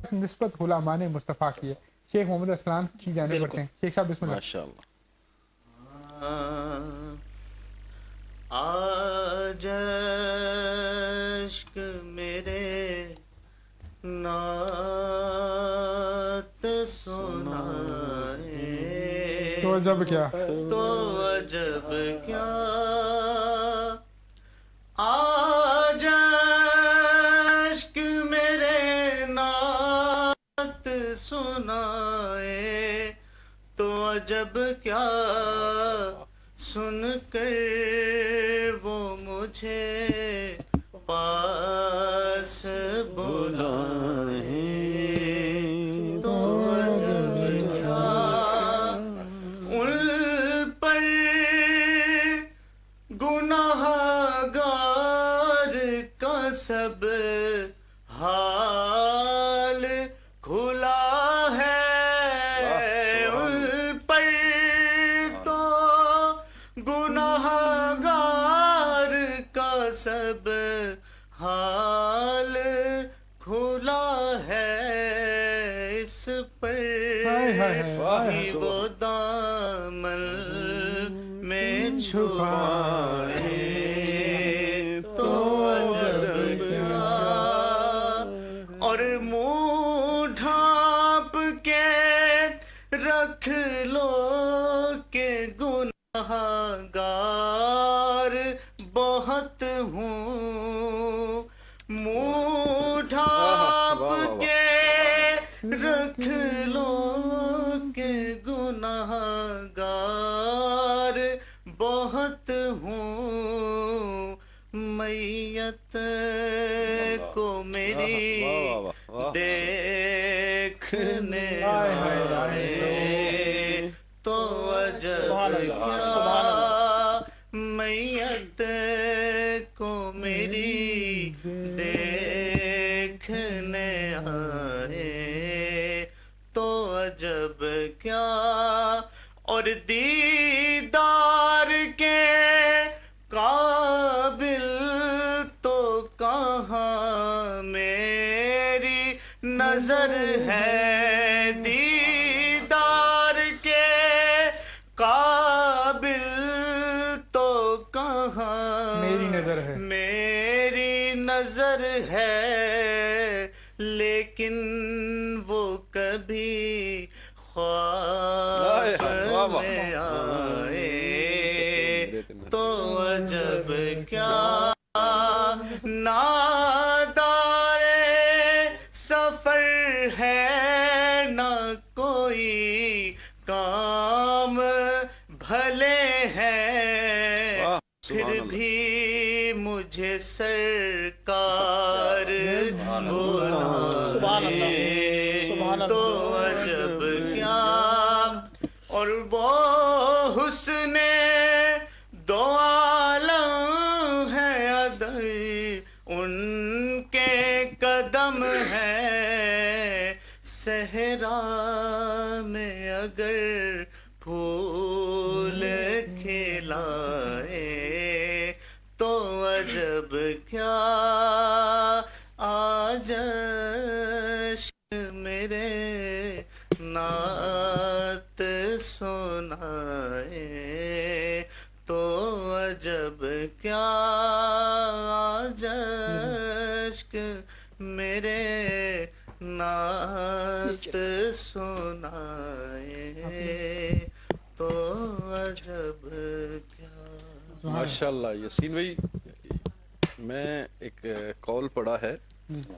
نسبت غلامان مصطفیٰ کی ہے. شیخ محمد اسلان کی جانب بڑھتے ہیں. شیخ صاحب بسم اللہ. ماشاءاللہ. آج عشق میرے نعت سنائے تو عجب کیا تو عجب کیا آج عشق میرے نعت سنائے تو عجب کیا سن کر وہ مجھے پاس بلائیں تو عجب کیا ان پر گناہ گار کا سب حال کھلا ہے ان پر تو گناہ گار کا سب حال کھلا ہے اس پر ہی وہ دامن میں چھپائے تو عجب کیا اور منہ ڈھانپ کے رکھ لو کہ گناہ گار بہت ہوں منہ ڈھانپ کے رکھ لو کہ گناہ گار بہت ہوں میت کو میری دیکھنے آئے تو عجب کیا میت کو میری دیکھنے آئے تو عجب کیا اور دیدار کے قابل تو کہاں میری نظر ہے دیدار کے قابل تو کہاں میری نظر ہے لیکن وہ کبھی خواب میں آئے تو عجب کیا نادار سفر ہے نہ کوئی کام بھلے ہیں پھر بھی مجھے سرکار بلائے تو عجب کیا اور وہ حسن دو عالم ہے ادر ان کے قدم ہے صحرا میں اگر پھول کھلائے تو عجب کیا آج عشق میرے نعت سنائے تو عجب کیا آج عشق میرے نعت سنائے تو عجب کیا. ماشاءاللہ. یاسین بھائی میں ایک کال پڑھا ہے